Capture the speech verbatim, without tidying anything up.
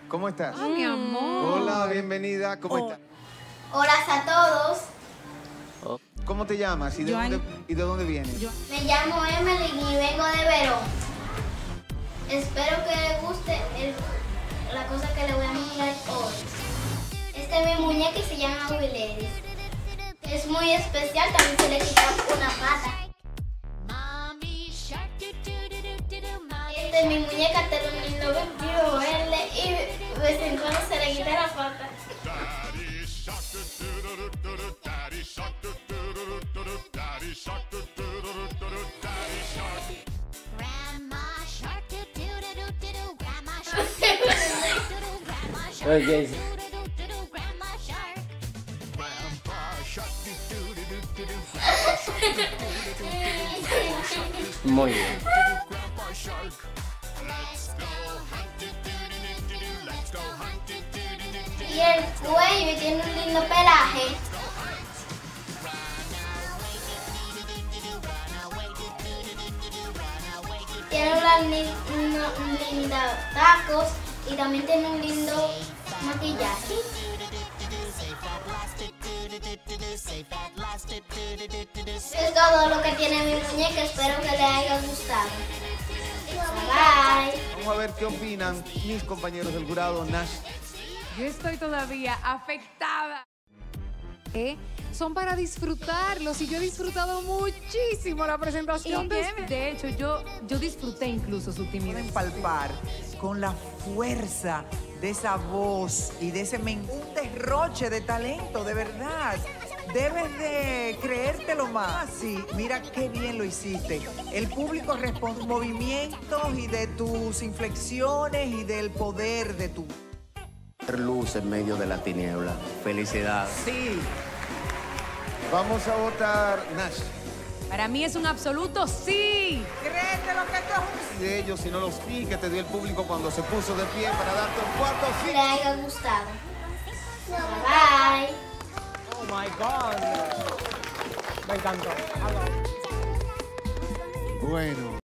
¿Cómo estás? Ay, mi amor. Hola, bienvenida. ¿Cómo Oh. estás? Hola a todos, ¿Cómo te llamas y de, Joan- dónde, y de dónde vienes? Yo- me llamo Emily y vengo de Verón. Espero que les guste el- la cosa que les voy a mostrar hoy. Esta es mi muñeca y se llama Willeris. Es muy especial, también se le quita una pata. Esta es mi muñeca, te lo lindo vestido verde y de vez en cuando se le quita la pata. Okay. Muy bien. Y el cuello tiene un lindo pelaje. Tiene unos lindos tacos y también tiene un lindo maquillaje. Es todo lo que tiene mi muñeca, espero que les haya gustado. Bye bye. Vamos a ver qué opinan mis compañeros del jurado, Nash. Yo estoy todavía afectada. ¿Eh? Son para disfrutarlos y yo he disfrutado muchísimo la presentación de De hecho, yo, yo disfruté incluso su timidez. Pueden palpar con la fuerza de esa voz y de ese men- un derroche de talento, de verdad. Debes de creértelo más. Sí, mira qué bien lo hiciste. El público responde movimientos y de tus inflexiones y del poder de tu... Luz en medio de la tiniebla. Felicidad. Sí. Vamos a votar Nash. Para mí es un absoluto sí. Créetelo que esto es un... De ellos, si no los sí que te dio el público cuando se puso de pie para darte un cuarto Que sí. les haya gustado. Bye bye. Oh my God. Me encantó. Bueno.